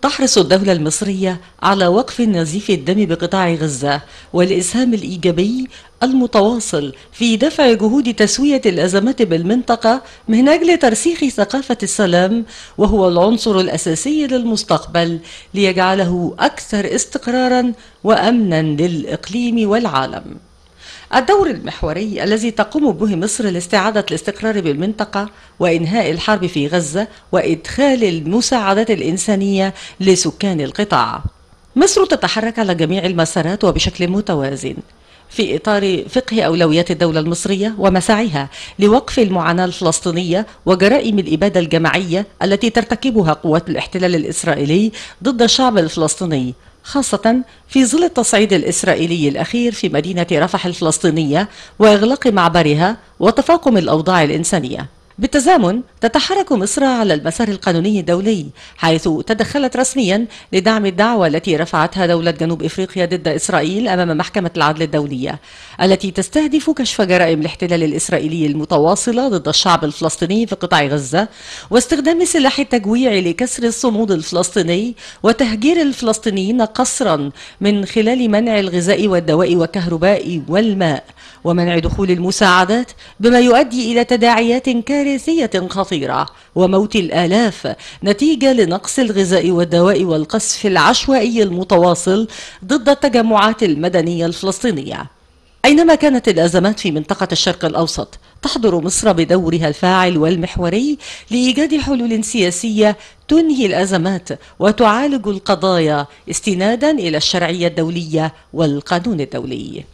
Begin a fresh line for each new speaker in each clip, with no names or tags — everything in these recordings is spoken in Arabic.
تحرص الدولة المصرية على وقف نزيف الدم بقطاع غزة والإسهام الإيجابي المتواصل في دفع جهود تسوية الأزمات بالمنطقة من أجل ترسيخ ثقافة السلام، وهو العنصر الأساسي للمستقبل ليجعله أكثر استقراراً وأمناً للإقليم والعالم. الدور المحوري الذي تقوم به مصر لاستعادة الاستقرار بالمنطقة وإنهاء الحرب في غزة وإدخال المساعدات الإنسانية لسكان القطاع. مصر تتحرك على جميع المسارات وبشكل متوازن في إطار فقه أولويات الدولة المصرية ومساعيها لوقف المعاناة الفلسطينية وجرائم الإبادة الجماعية التي ترتكبها قوات الاحتلال الإسرائيلي ضد الشعب الفلسطيني، خاصة في ظل التصعيد الإسرائيلي الأخير في مدينة رفح الفلسطينية وإغلاق معبرها وتفاقم الأوضاع الإنسانية. بالتزامن تتحرك مصر على المسار القانوني الدولي، حيث تدخلت رسميا لدعم الدعوة التي رفعتها دولة جنوب إفريقيا ضد إسرائيل أمام محكمة العدل الدولية، التي تستهدف كشف جرائم الاحتلال الإسرائيلي المتواصلة ضد الشعب الفلسطيني في قطاع غزة، واستخدام سلاح التجويع لكسر الصمود الفلسطيني وتهجير الفلسطينيين قسرا من خلال منع الغذاء والدواء والكهرباء والماء ومنع دخول المساعدات، بما يؤدي إلى تداعيات كارثية خطيرة وموت الآلاف نتيجة لنقص الغذاء والدواء والقصف العشوائي المتواصل ضد التجمعات المدنية الفلسطينية. أينما كانت الأزمات في منطقة الشرق الأوسط، تحضر مصر بدورها الفاعل والمحوري لإيجاد حلول سياسية تنهي الأزمات وتعالج القضايا استنادا إلى الشرعية الدولية والقانون الدولي.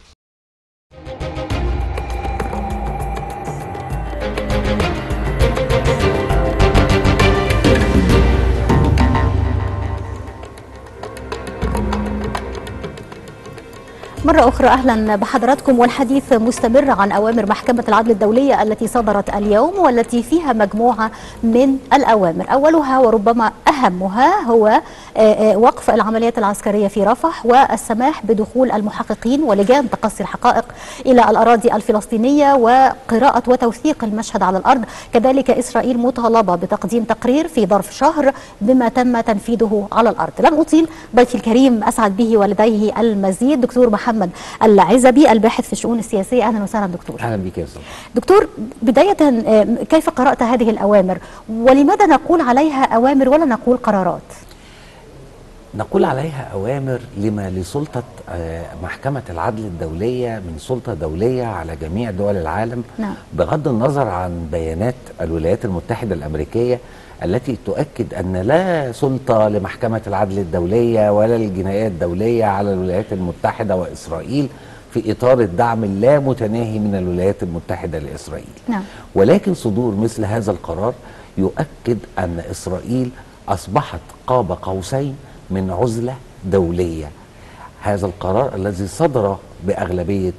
مرة أخرى أهلا بحضراتكم، والحديث مستمر عن أوامر محكمة العدل الدولية التي صدرت اليوم، والتي فيها مجموعة من الأوامر. أولها وربما أهمها هو وقف العمليات العسكرية في رفح والسماح بدخول المحققين ولجان تقصي الحقائق إلى الأراضي الفلسطينية وقراءة وتوثيق المشهد على الأرض. كذلك إسرائيل مطالبة بتقديم تقرير في ظرف شهر بما تم تنفيذه على الأرض. لن أطيل، ضيفي الكريم أسعد به ولديه المزيد دكتور محمد العزبي، الباحث في الشؤون السياسية. أهلا وسهلا دكتور.
أهلا بك يا أستاذ
دكتور. بداية، كيف قرأت هذه الأوامر، ولماذا نقول عليها أوامر ولا نقول قرارات؟
نقول عليها أوامر لما لسلطة محكمة العدل الدولية من سلطة دولية على جميع دول العالم.
نعم.
بغض النظر عن بيانات الولايات المتحدة الأمريكية التي تؤكد أن لا سلطة لمحكمة العدل الدولية ولا للجنايات الدولية على الولايات المتحدة وإسرائيل في إطار الدعم اللامتناهي من الولايات المتحدة لإسرائيل.
نعم.
ولكن صدور مثل هذا القرار يؤكد أن إسرائيل أصبحت قاب قوسين من عزلة دولية. هذا القرار الذي صدر بأغلبية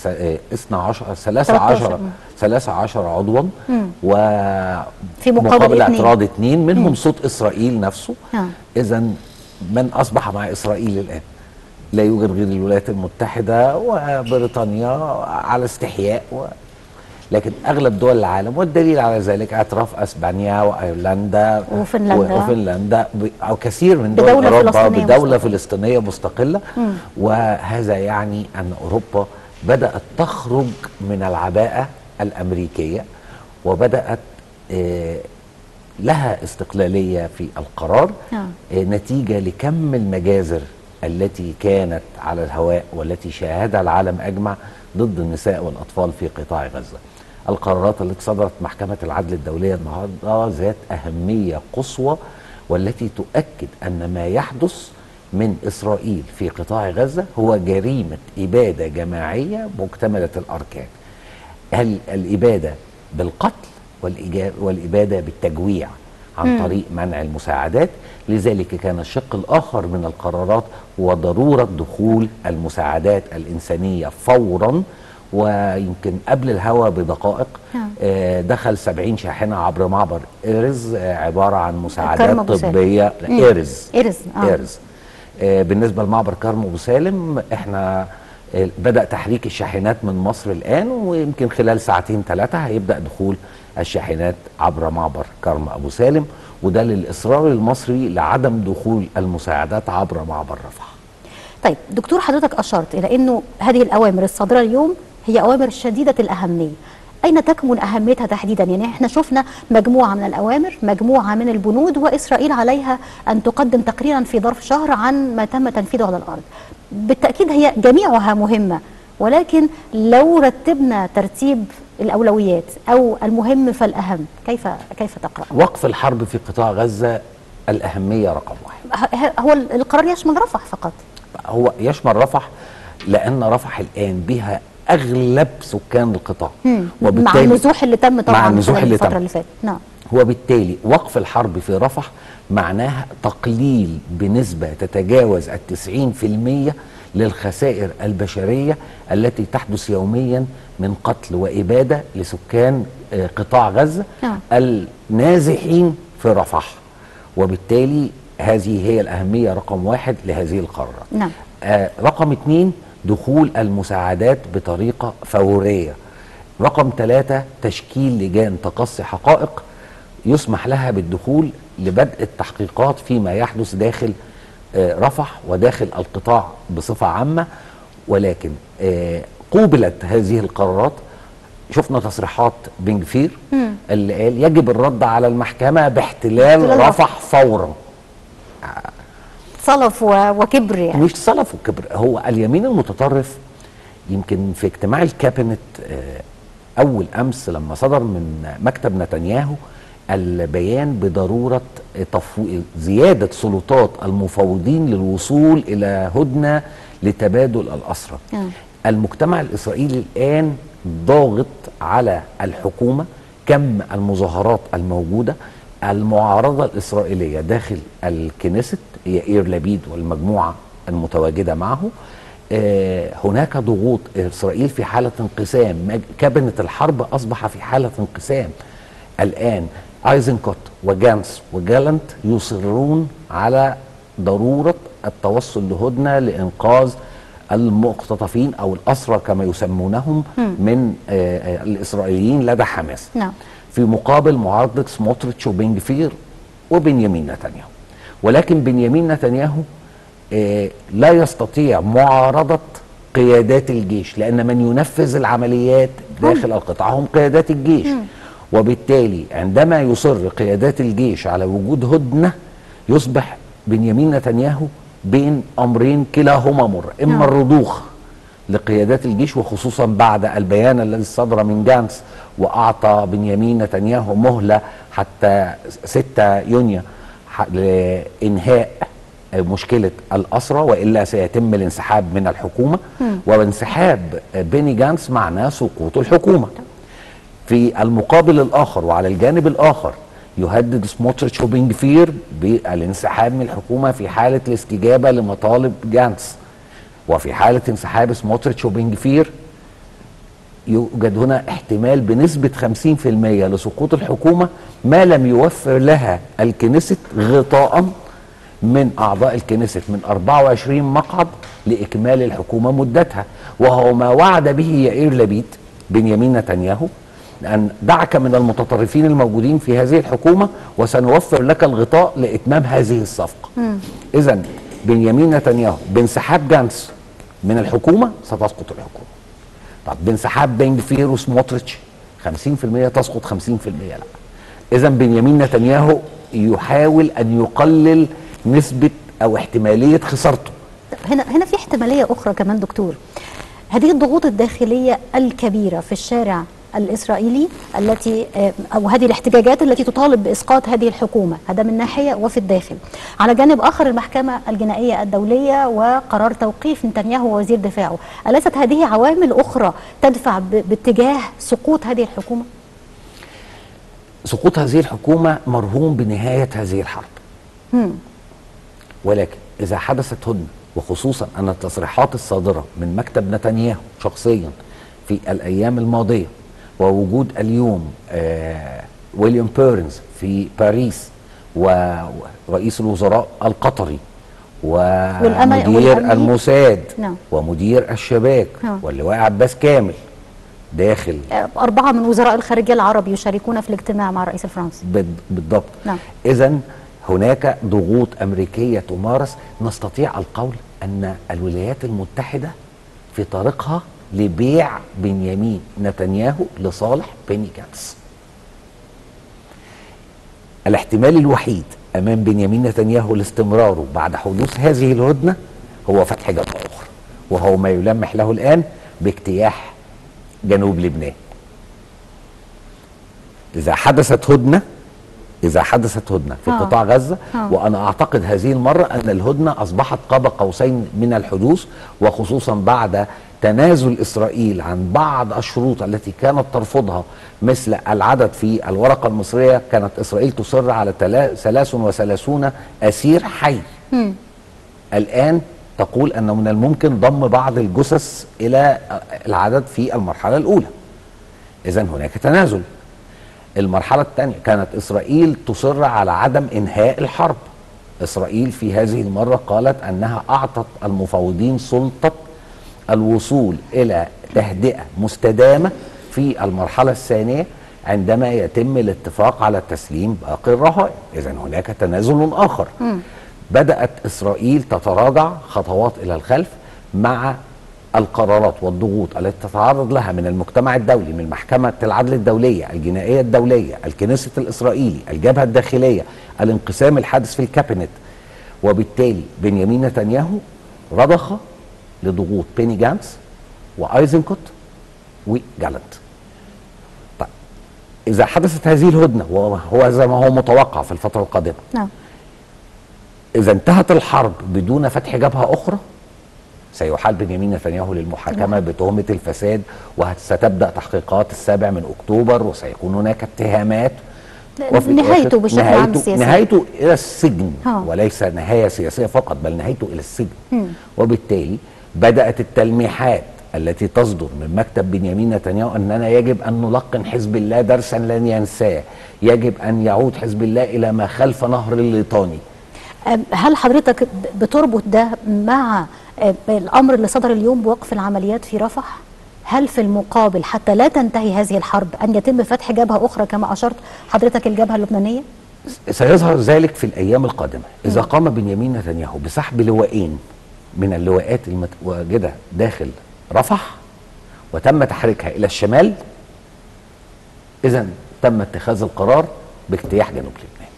13 عضوا
في
مقابل اعتراض 2 منهم صوت إسرائيل نفسه. إذا من أصبح مع إسرائيل الآن؟ لا يوجد غير الولايات المتحدة وبريطانيا على استحياء لكن أغلب دول العالم، والدليل على ذلك اعتراف أسبانيا وأيرلندا وفنلندا أو كثير من دول أوروبا بدولة فلسطينية مستقلة. وهذا يعني أن أوروبا بدأت تخرج من العباءة الأمريكية وبدأت لها استقلالية في القرار نتيجة لكم المجازر التي كانت على الهواء والتي شاهدها العالم أجمع ضد النساء والأطفال في قطاع غزة. القرارات التي صدرت محكمة العدل الدولية النهارده ذات أهمية قصوى، والتي تؤكد أن ما يحدث من إسرائيل في قطاع غزة هو جريمة إبادة جماعية مكتملة الأركان. هل الإبادة بالقتل والإبادة بالتجويع عن طريق منع المساعدات. لذلك كان الشق الآخر من القرارات هو ضرورة دخول المساعدات الإنسانية فورا، ويمكن قبل الهوا بدقائق دخل 70 شاحنة عبر معبر إيرز عبارة عن مساعدات طبية. إيرز. بالنسبة لمعبر كرم أبو سالم احنا بدأ تحريك الشاحنات من مصر الآن، ويمكن خلال ساعتين 3 هيبدأ دخول الشاحنات عبر معبر كرم أبو سالم. وده للإصرار المصري لعدم دخول المساعدات عبر معبر رفح.
طيب دكتور، حضرتك أشرت إلى أنه هذه الأوامر الصادرة اليوم هي أوامر شديدة الأهمية. أين تكمن أهميتها تحديدا؟ يعني احنا شفنا مجموعة من الأوامر، مجموعة من البنود، وإسرائيل عليها أن تقدم تقريرا في ظرف شهر عن ما تم تنفيذه على الأرض. بالتأكيد هي جميعها مهمة، ولكن لو رتبنا ترتيب الأولويات أو المهم فالأهم، كيف تقرأ؟
وقف الحرب في قطاع غزة الأهمية رقم واحد.
هو القرار يشمل رفح فقط؟
هو يشمل رفح لأن رفح الآن بها أغلب سكان القطاع،
مع النزوح اللي تم طبعا
مع النزوح اللي
الفترة
تم
اللي فاتت. نعم.
وبالتالي وقف الحرب في رفح معناها تقليل بنسبة تتجاوز 90% للخسائر البشرية التي تحدث يوميا من قتل وإبادة لسكان قطاع غزة النازحين في رفح. وبالتالي هذه هي الأهمية رقم واحد لهذه القرارات.
نعم.
رقم 2 دخول المساعدات بطريقة فورية. رقم 3 تشكيل لجان تقصي حقائق يسمح لها بالدخول لبدء التحقيقات فيما يحدث داخل رفح وداخل القطاع بصفة عامة. ولكن قوبلت هذه القرارات. شفنا تصريحات بن غفير اللي قال يجب الرد على المحكمة باحتلال رفح فورا.
صلف وكبر يعني.
مش صلف وكبر، هو اليمين المتطرف. يمكن في اجتماع الكابينت أول أمس لما صدر من مكتب نتنياهو البيان بضرورة زيادة سلطات المفوضين للوصول إلى هدنة لتبادل الأسرى. المجتمع الإسرائيلي الآن ضاغط على الحكومة. كم المظاهرات الموجودة، المعارضة الإسرائيلية داخل الكنيست، يائير لبيد والمجموعة المتواجدة معه. هناك ضغوط. إسرائيل في حالة انقسام. كابينة الحرب أصبح في حالة انقسام الآن. ايزنكوت وجانس وجالنت يصرون على ضرورة التوصل لهدنة لإنقاذ المقتطفين أو الأسرى كما يسمونهم من الإسرائيليين لدى حماس.
نعم.
في مقابل معارضة سموتريتش وبن غفير وبنيامين نتنياهو. ولكن بنيامين نتنياهو لا يستطيع معارضة قيادات الجيش، لأن من ينفذ العمليات داخل القطاع هم قيادات الجيش. وبالتالي عندما يصر قيادات الجيش على وجود هدنة يصبح بنيامين نتنياهو بين أمرين كلاهما مر. إما الرضوخ لقيادات الجيش، وخصوصا بعد البيان الذي صدر من جانس وأعطى بنيامين نتنياهو مهلة حتى 6 يونيو لإنهاء مشكلة الأسرى، وإلا سيتم الانسحاب من الحكومة. وانسحاب بيني جانس معناه سقوط الحكومة. في المقابل الآخر وعلى الجانب الآخر يهدد سموتريتش وبن غفير بالانسحاب من الحكومة في حالة الاستجابة لمطالب جانس. وفي حالة انسحاب سموتريتش وبن غفير يوجد هنا احتمال بنسبة 50% لسقوط الحكومة ما لم يوفر لها الكنيست غطاء من أعضاء الكنيست من 24 مقعد لإكمال الحكومة مدتها، وهو ما وعد به يائير لبيد بنيامين نتنياهو أن دعك من المتطرفين الموجودين في هذه الحكومة وسنوفر لك الغطاء لإتمام هذه الصفقة. إذن بنيامين نتنياهو بانسحاب جانس من الحكومة ستسقط الحكومة. طب بانسحاب بن غفير وسموتريتش 50% تسقط، 50% لا. إذن بنيامين نتنياهو يحاول أن يقلل نسبة أو احتمالية خسارته.
هنا في احتمالية أخرى كمان دكتور. هذه الضغوط الداخلية الكبيرة في الشارع الإسرائيلي التي أو هذه الاحتجاجات التي تطالب بإسقاط هذه الحكومة، هذا من ناحية. وفي الداخل على جانب آخر المحكمة الجنائية الدولية وقرار توقيف نتنياهو ووزير دفاعه، أليست هذه عوامل أخرى تدفع باتجاه سقوط هذه الحكومة؟
سقوط هذه الحكومة مرهون بنهاية هذه الحرب. ولكن إذا حدثت هدنة، وخصوصا أن التصريحات الصادرة من مكتب نتنياهو شخصيا في الأيام الماضية، ووجود اليوم ويليام بيرنز في باريس ورئيس الوزراء القطري ومدير الموساد ومدير الشباك واللواء عباس كامل داخل
4 من وزراء الخارجية العرب يشاركون في الاجتماع مع الرئيس الفرنسي.
بالضبط.
نعم.
إذن هناك ضغوط أمريكية تمارس. نستطيع القول أن الولايات المتحدة في طريقها لبيع بنيامين نتنياهو لصالح بيني جانتس. الاحتمال الوحيد أمام بنيامين نتنياهو لاستمراره بعد حدوث هذه الهدنة هو فتح جبهة أخرى، وهو ما يلمح له الآن باجتياح جنوب لبنان. إذا حدثت هدنة في قطاع غزة، وأنا أعتقد هذه المرة أن الهدنة أصبحت قاب قوسين من الحدوث، وخصوصا بعد تنازل إسرائيل عن بعض الشروط التي كانت ترفضها، مثل العدد في الورقة المصرية. كانت إسرائيل تصر على 33 أسير حي. الآن تقول أنه من الممكن ضم بعض الجثث إلى العدد في المرحلة الأولى. إذن هناك تنازل. المرحلة الثانية كانت إسرائيل تصر على عدم إنهاء الحرب. إسرائيل في هذه المرة قالت أنها أعطت المفاوضين سلطة الوصول إلى تهدئة مستدامة في المرحلة الثانية عندما يتم الاتفاق على تسليم باقي الرهائن. إذن هناك تنازل آخر. بدأت إسرائيل تتراجع خطوات إلى الخلف مع القرارات والضغوط التي تتعرض لها من المجتمع الدولي، من محكمة العدل الدولية، الجنائية الدولية، الكنيست الإسرائيلي، الجبهة الداخلية، الانقسام الحادث في الكابينت. وبالتالي بنيامين نتنياهو رضخ لضغوط بيني جانتس وأيزنكوت وجالنت. طيب إذا حدثت هذه الهدنة، وهو زي ما هو متوقع في الفترة القادمة، إذا انتهت الحرب بدون فتح جبهة أخرى، سيحال بنيامين نتنياهو للمحاكمة بتهمة الفساد، وستبدأ تحقيقات 7 من أكتوبر، وسيكون هناك اتهامات.
نهايته بشكل عام سياسي،
نهايته إلى السجن، وليس نهاية سياسية فقط، بل نهايته إلى السجن. وبالتالي بدأت التلميحات التي تصدر من مكتب بنيامين نتنياهو أننا يجب أن نلقن حزب الله درسا لن ينساه، يجب أن يعود حزب الله إلى ما خلف نهر الليطاني.
هل حضرتك بتربط ده مع الأمر اللي صدر اليوم بوقف العمليات في رفح؟ هل في المقابل حتى لا تنتهي هذه الحرب أن يتم فتح جبهة أخرى كما أشرت حضرتك، الجبهة اللبنانية؟
سيظهر ذلك في الأيام القادمة. إذا قام بنيامين نتنياهو بسحب لواءين من اللواءات المتواجدة داخل رفح وتم تحريكها إلى الشمال، إذن تم اتخاذ القرار باجتياح جنوب لبنان.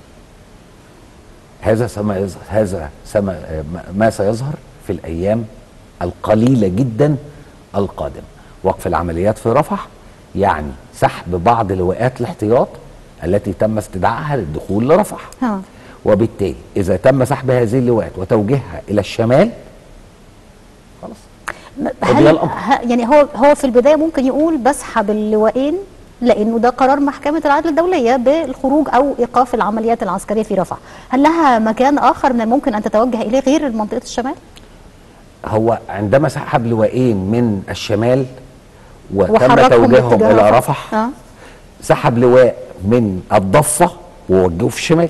هذا ما سيظهر في الأيام القليلة جدا القادمة. وقف العمليات في رفح يعني سحب بعض لواءات الاحتياط التي تم استدعائها للدخول لرفح. وبالتالي إذا تم سحب هذه اللواءات وتوجيهها إلى الشمال، خلاص.
يعني هو في البداية ممكن يقول بسحب اللواءين لأنه ده قرار محكمة العدل الدولية بالخروج أو إيقاف العمليات العسكرية في رفح. هل لها مكان آخر من الممكن أن تتوجه إليه غير منطقة الشمال؟
هو عندما سحب لواءين من الشمال وتم توجيههم إلى رفح، سحب لواء من الضفة ووجهه في الشمال.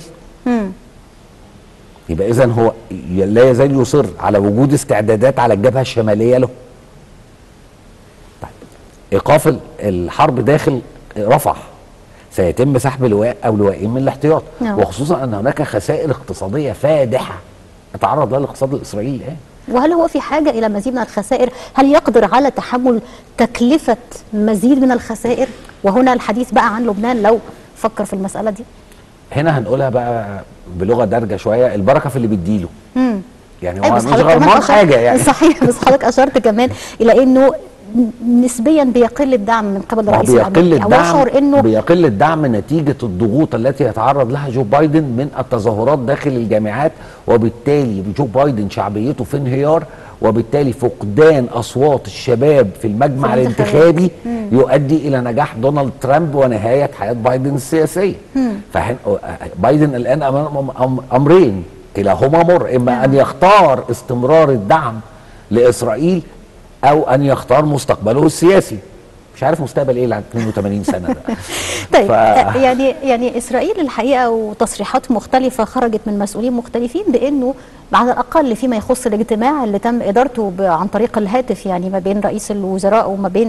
يبقى إذن هو لا يزال يصر على وجود استعدادات على الجبهة الشمالية له. طيب إيقاف الحرب داخل رفح سيتم سحب لواء أو لواءين من الاحتياط، وخصوصا أن هناك خسائر اقتصادية فادحة يتعرض لها الاقتصاد الإسرائيلي الآن.
وهل هو في حاجة إلى مزيد من الخسائر؟ هل يقدر على تحمل تكلفة مزيد من الخسائر؟ وهنا الحديث بقى عن لبنان لو فكر في المسألة دي.
هنا هنقولها بقى بلغة دارجة شوية، البركة في اللي بيديله. يعني هو مش
غلطان
حاجة يعني.
صحيح، بس حضرتك أشرت كمان إلى إنه نسبيا بيقل الدعم من قبل الرئيس الأمريكي،
بيقل الدعم نتيجة الضغوط التي يتعرض لها جو بايدن من التظاهرات داخل الجامعات، وبالتالي جو بايدن شعبيته في انهيار، وبالتالي فقدان أصوات الشباب في المجمع الانتخابي يؤدي إلى نجاح دونالد ترامب ونهاية حياة بايدن السياسية. بايدن الآن أمام أمرين كلاهما مر، إما أن يختار استمرار الدعم لإسرائيل أو أن يختار مستقبله السياسي. مش عارف مستقبل ايه اللي عند 82 سنه ده.
طيب يعني اسرائيل الحقيقه وتصريحات مختلفه خرجت من مسؤولين مختلفين بانه على الاقل فيما يخص الاجتماع اللي تم ادارته عن طريق الهاتف، يعني ما بين رئيس الوزراء وما بين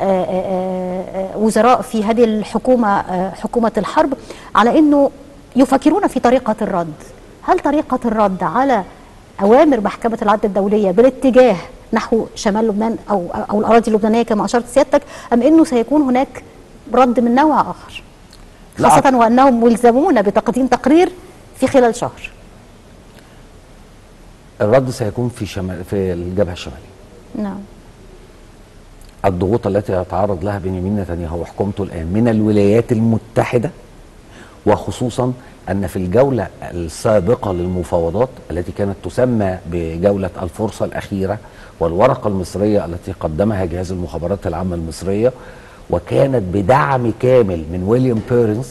وزراء في هذه الحكومه، حكومه الحرب، على انه يفكرون في طريقه الرد. هل طريقه الرد على اوامر محكمه العدل الدوليه بالاتجاه نحو شمال لبنان او الاراضي اللبنانيه كما اشرت سيادتك، ام انه سيكون هناك رد من نوع اخر؟ خاصه وانهم ملزمون بتقديم تقرير في خلال شهر.
الرد سيكون في الجبهه الشماليه.
نعم.
الضغوط التي يتعرض لها بنيامين نتنياهو وحكومته الان من الولايات المتحده، وخصوصا ان في الجوله السابقه للمفاوضات التي كانت تسمى بجوله الفرصه الاخيره، والورقه المصريه التي قدمها جهاز المخابرات العامه المصريه، وكانت بدعم كامل من ويليام بيرنز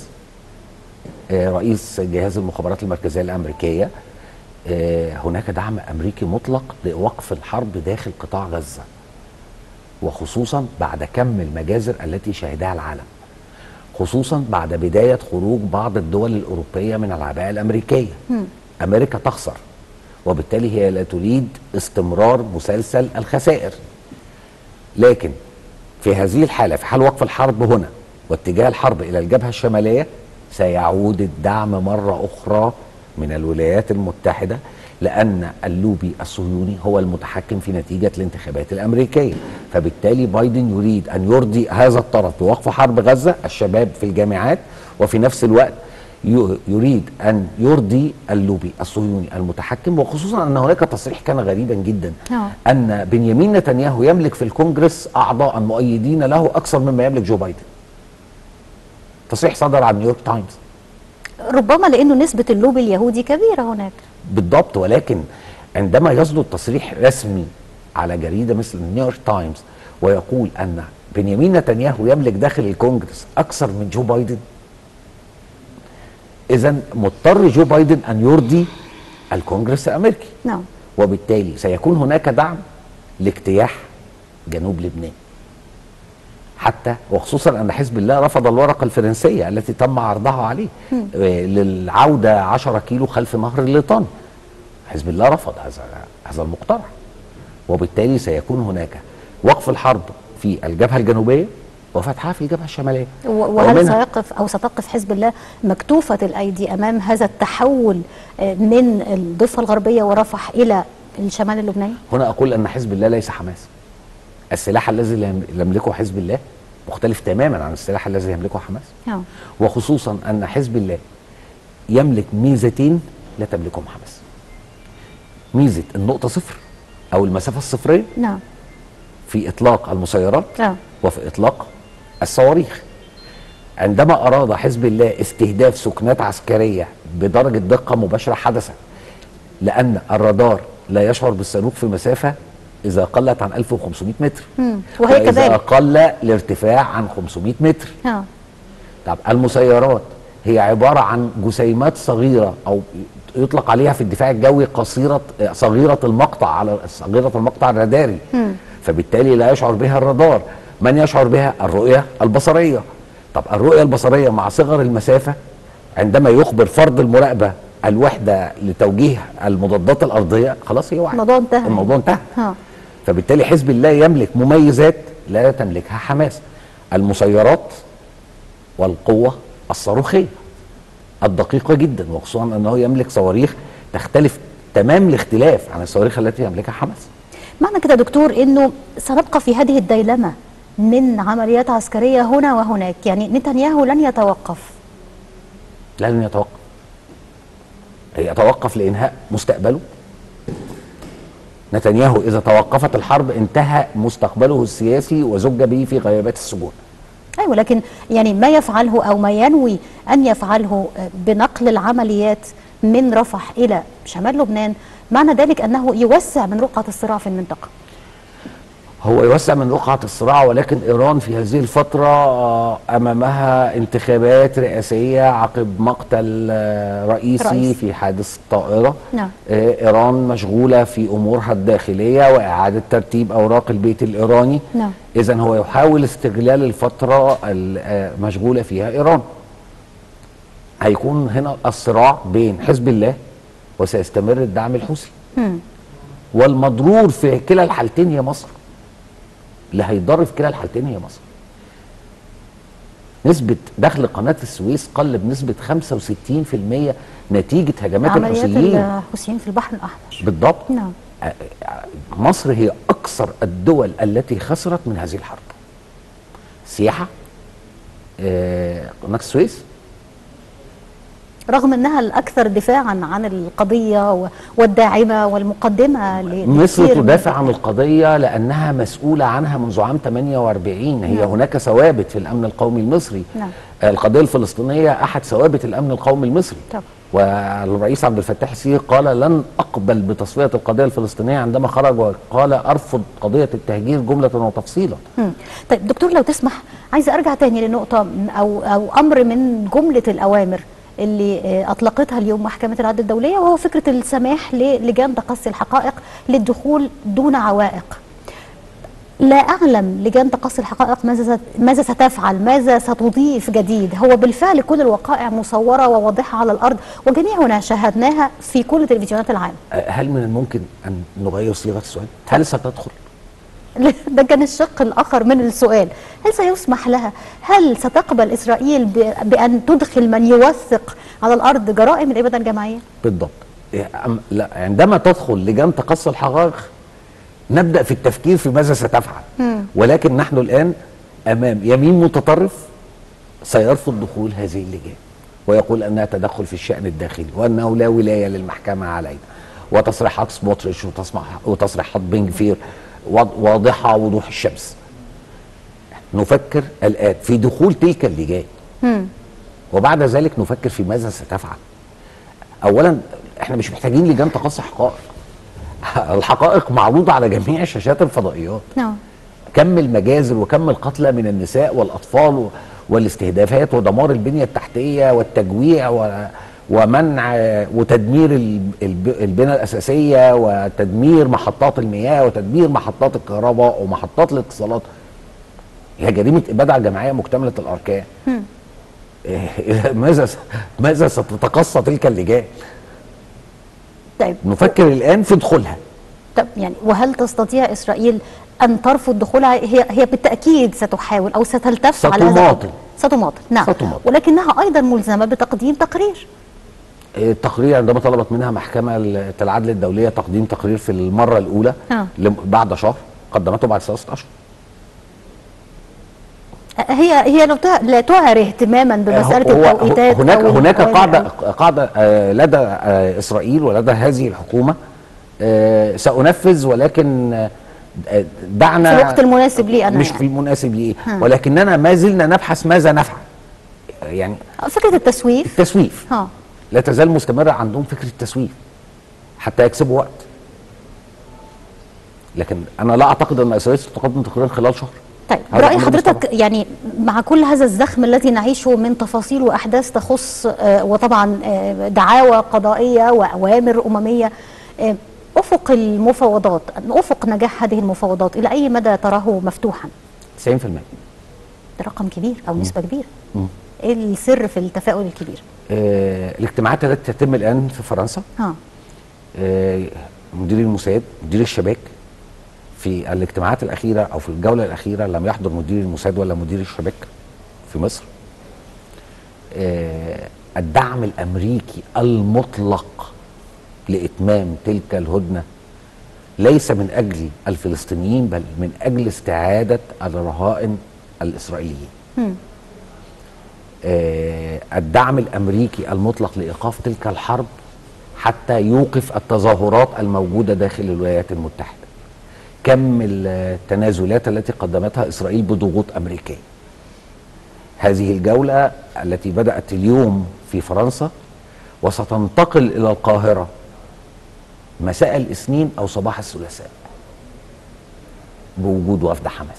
رئيس جهاز المخابرات المركزيه الامريكيه، هناك دعم امريكي مطلق لوقف الحرب داخل قطاع غزه، وخصوصا بعد كم المجازر التي شهدها العالم، خصوصا بعد بدايه خروج بعض الدول الاوروبيه من العباءه الامريكيه. امريكا تخسر، وبالتالي هي لا تريد استمرار مسلسل الخسائر. لكن في هذه الحاله، في حال وقف الحرب هنا واتجاه الحرب الى الجبهه الشماليه، سيعود الدعم مره اخرى من الولايات المتحده، لان اللوبي الصهيوني هو المتحكم في نتيجه الانتخابات الامريكيه، فبالتالي بايدن يريد ان يرضي هذا الطرف بوقف حرب غزه، الشباب في الجامعات، وفي نفس الوقت يريد ان يرضي اللوبي الصهيوني المتحكم، وخصوصا ان هناك تصريح كان غريبا جدا ان بنيامين نتنياهو يملك في الكونجرس اعضاء مؤيدين له اكثر مما يملك جو بايدن. تصريح صدر عن نيويورك تايمز.
ربما لانه نسبه اللوبي اليهودي كبيره هناك.
بالضبط، ولكن عندما يصدر تصريح رسمي على جريده مثل نيويورك تايمز ويقول ان بنيامين نتنياهو يملك داخل الكونجرس اكثر من جو بايدن، إذا مضطر جو بايدن أن يرضي الكونجرس الأمريكي.
نعم.
وبالتالي سيكون هناك دعم لاجتياح جنوب لبنان، حتى وخصوصا أن حزب الله رفض الورقة الفرنسية التي تم عرضها عليه للعودة 10 كيلو خلف نهر الليطان. حزب الله رفض هذا المقترح، وبالتالي سيكون هناك وقف الحرب في الجبهة الجنوبية وفتحها في الجبهة الشمالية.
وهل سيقف أو ستقف حزب الله مكتوفة الأيدي أمام هذا التحول من الضفة الغربية ورفح إلى الشمال اللبناني؟
هنا أقول أن حزب الله ليس حماس. السلاح الذي يملكه حزب الله مختلف تماما عن السلاح الذي يملكه حماس. وخصوصا أن حزب الله يملك ميزتين لا تملكهم حماس. ميزة النقطة صفر أو المسافة الصفرية.
نعم.
في إطلاق المسيرات. وفي إطلاق الصواريخ. عندما أراد حزب الله استهداف سكنات عسكرية بدرجة دقة مباشرة حدث، لأن الرادار لا يشعر بالصاروخ في مسافة إذا قلت عن 1500 متر،
وهي كذلك
إذا قل الارتفاع عن 500 متر. طب المسيرات هي عبارة عن جسيمات صغيرة، أو يطلق عليها في الدفاع الجوي صغيرة المقطع الراداري، فبالتالي لا يشعر بها الرادار. من يشعر بها؟ الرؤية البصرية. طب الرؤية البصرية مع صغر المسافة، عندما يخبر فرد المراقبة الوحدة لتوجيه المضادات الأرضية، خلاص هي وعي، الموضوع انتهى. فبالتالي حزب الله يملك مميزات لا تملكها حماس: المسيرات والقوة الصاروخية الدقيقة جدا، وخصوصا أنه يملك صواريخ تختلف تمام الاختلاف عن الصواريخ التي يملكها حماس.
معنى كده دكتور أنه سنبقى في هذه الديلمة من عمليات عسكرية هنا وهناك، يعني نتنياهو لن يتوقف.
لن يتوقف، يتوقف لإنهاء مستقبله. نتنياهو إذا توقفت الحرب انتهى مستقبله السياسي وزج به في غيابات السجون.
أيوة، لكن يعني ما يفعله أو ما ينوي أن يفعله بنقل العمليات من رفح إلى شمال لبنان، معنى ذلك أنه يوسع من رقعة الصراع في المنطقة.
هو يوسع من رقعة الصراع، ولكن إيران في هذه الفترة أمامها انتخابات رئاسية عقب مقتل رئيسي في حادث طائرة.
نعم.
إيران مشغولة في أمورها الداخلية وإعادة ترتيب أوراق البيت الإيراني.
نعم.
إذن هو يحاول استغلال الفترة المشغولة فيها إيران. هيكون هنا الصراع بين حزب الله وسيستمر الدعم الحوثي. والمضرور في كلا الحالتين هي مصر. اللي هيضر في كلا الحالتين هي مصر. نسبة دخل قناة السويس قل بنسبة 65% نتيجة هجمات الحوثيين.
عمليات الحوثيين في البحر الأحمر.
بالضبط.
نعم.
مصر هي أكثر الدول التي خسرت من هذه الحرب. سياحة، قناة السويس،
رغم انها الاكثر دفاعا عن القضيه والداعمه والمقدمه
مصر تدافع عن القضيه لانها مسؤوله عنها منذ عام 48. هي
نعم.
هناك ثوابت في الامن القومي المصري.
نعم.
القضيه الفلسطينيه احد ثوابت الامن القومي المصري.
طبعا.
والرئيس عبد الفتاح السيسي قال لن اقبل بتصفيه القضيه الفلسطينيه عندما خرج وقال ارفض قضيه التهجير جمله وتفصيلا.
طيب دكتور لو تسمح، عايزه ارجع تاني لنقطه او امر من جمله الاوامر اللي اطلقتها اليوم محكمه العدل الدوليه، وهو فكره السماح للجان تقصي الحقائق للدخول دون عوائق. لا اعلم لجان تقصي الحقائق ماذا ستفعل، ماذا ستضيف جديد. هو بالفعل كل الوقائع مصوره وواضحه على الارض وجميعنا شاهدناها في كل تلفزيونات العالم.
هل من الممكن ان نغير صيغه السؤال؟ هل ستدخل؟
ده كان الشق الآخر من السؤال. هل سيسمح لها؟ هل ستقبل إسرائيل بأن تدخل من يوثق على الأرض جرائم الإبادة الجماعية؟
بالضبط. لا، عندما تدخل لجان تقصي الحقائق نبدأ في التفكير في ماذا ستفعل. ولكن نحن الآن أمام يمين متطرف سيرفض دخول هذه اللجان ويقول أنها تدخل في الشأن الداخلي وأنه لا ولاية للمحكمة علينا، وتصريحات سموتريتش وتصريحات بن غفير واضحة وضوح الشمس. نفكر الآن في دخول تلك اللجان، وبعد ذلك نفكر في ماذا ستفعل. أولا احنا مش محتاجين لجان تقصي حقائق. الحقائق معروضة على جميع شاشات الفضائيات.
نعم.
كم المجازر وكم القتلى من النساء والأطفال والاستهدافات ودمار البنية التحتية والتجويع ومنع وتدمير البنى الأساسية وتدمير محطات المياه وتدمير محطات الكهرباء ومحطات الاتصالات. هي جريمة إبادة جماعية مكتملة الأركان. ماذا ستتقصى تلك اللجان؟
طيب
نفكر الآن في دخولها.
طب يعني وهل تستطيع إسرائيل أن ترفض دخولها؟ هي بالتأكيد ستحاول أو ستلتف على هذا. ستماطل. نعم. ستماطل. ولكنها أيضا ملزمة بتقديم تقرير.
التقرير عندما طلبت منها محكمة العدل الدولية تقديم تقرير في المرة الأولى بعد شهر، قدمته بعد 3 أشهر.
هي لا تعر اهتماما بمسألة التوقيتات.
هناك قاعدة لدى إسرائيل ولدى هذه الحكومة سأنفذ، ولكن دعنا
في الوقت المناسب لي أنا،
مش في المناسب لي، ولكننا ما زلنا نبحث ماذا نفعل. يعني
فكرة التسويف
لا تزال مستمرة عندهم فكرة التسويف حتى يكسبوا وقت. لكن أنا لا أعتقد أن إسرائيل ستقدم تقرير خلال شهر.
طيب برأي حضرتك يعني مع كل هذا الزخم الذي نعيشه من تفاصيل وأحداث تخص وطبعا دعاوى قضائية وأوامر أممية، أفق المفاوضات، أفق نجاح هذه المفاوضات إلى أي مدى تراه مفتوحا؟
90%.
ده رقم كبير أو نسبة كبيرة. إيه السر في التفاؤل الكبير؟
الاجتماعات التي تتم الآن في فرنسا، مدير الموساد، مدير الشباك، في الاجتماعات الأخيرة أو في الجولة الأخيرة لم يحضر مدير الموساد ولا مدير الشباك في مصر. الدعم الأمريكي المطلق لإتمام تلك الهدنة ليس من أجل الفلسطينيين بل من أجل استعادة الرهائن الإسرائيليين. الدعم الأمريكي المطلق لإيقاف تلك الحرب حتى يوقف التظاهرات الموجودة داخل الولايات المتحدة. كم التنازلات التي قدمتها إسرائيل بضغوط أمريكية. هذه الجولة التي بدأت اليوم في فرنسا وستنتقل إلى القاهرة مساء الاثنين أو صباح الثلاثاء. بوجود وفد حماس.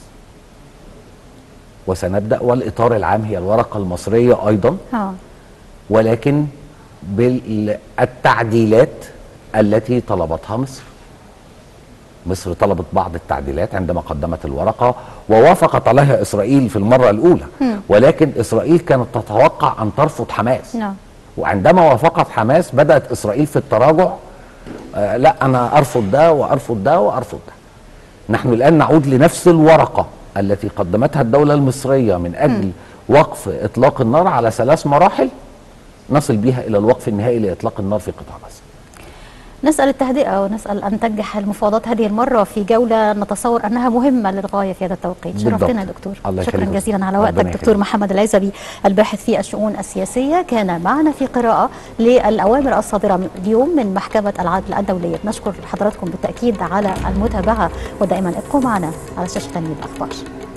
وسنبدأ، والإطار العام هي الورقة المصرية أيضا، ولكن بالتعديلات التي طلبتها مصر. مصر طلبت بعض التعديلات عندما قدمت الورقة، ووافقت عليها إسرائيل في المرة الأولى، ولكن إسرائيل كانت تتوقع أن ترفض حماس. وعندما وافقت حماس بدأت إسرائيل في التراجع. لا، أنا أرفض ده وأرفض ده وأرفض ده. نحن الآن نعود لنفس الورقة التي قدمتها الدولة المصرية من أجل وقف إطلاق النار على 3 مراحل، نصل بها إلى الوقف النهائي لإطلاق النار في قطاع غزة.
نسأل التهدئة ونسأل أن تنجح المفاوضات هذه المرة في جولة نتصور أنها مهمة للغاية في هذا التوقيت. شرفتنا يا دكتور. شكرا جزيلا على وقتك دكتور محمد العزبي، الباحث في الشؤون السياسية، كان معنا في قراءة للأوامر الصادرة اليوم من محكمة العدل الدولية. نشكر حضراتكم بالتأكيد على المتابعة، ودائما ابقوا معنا على شاشة الأخبار.